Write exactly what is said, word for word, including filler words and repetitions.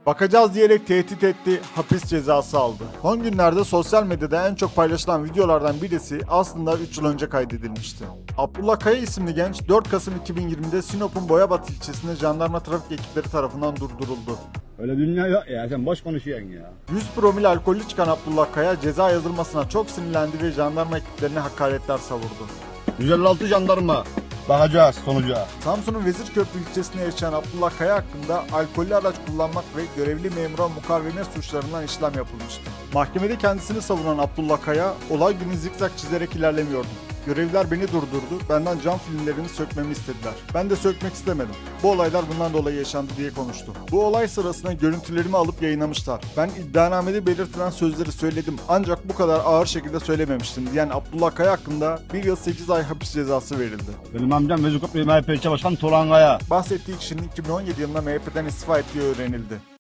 Bakacağız diyerek tehdit etti, hapis cezası aldı. Son günlerde sosyal medyada en çok paylaşılan videolardan birisi aslında üç yıl önce kaydedilmişti. Abdullah Kaya isimli genç dört Kasım iki bin yirmide Sinop'un Boyabat ilçesinde jandarma trafik ekipleri tarafından durduruldu. Öyle dünya yok ya, sen boş konuşuyorsun ya. yüz promil alkollü çıkan Abdullah Kaya ceza yazılmasına çok sinirlendi ve jandarma ekiplerine hakaretler savurdu. yüz elli altı jandarma. Bakacağız sonuca. Samsun'un Vezirköprü ilçesinde yaşayan Abdullah Kaya hakkında alkollü araç kullanmak ve görevli memura mukavemet suçlarından işlem yapılmıştı. Mahkemede kendisini savunan Abdullah Kaya, olay günü zikzak çizerek ilerlemiyordum. Görevliler beni durdurdu, benden cam filmlerini sökmemi istediler. Ben de sökmek istemedim. Bu olaylar bundan dolayı yaşandı diye konuştu. Bu olay sırasında görüntülerimi alıp yayınlamışlar. Ben iddianamede belirtilen sözleri söyledim ancak bu kadar ağır şekilde söylememiştim diyen Abdullah Kaya hakkında bir yıl sekiz ay hapis cezası verildi. Benim amcam Vezirköprü M H P ilçe başkanı Turan Kaya. Bahsettiği kişinin iki bin on yedi yılında M H P'den istifa ettiği öğrenildi.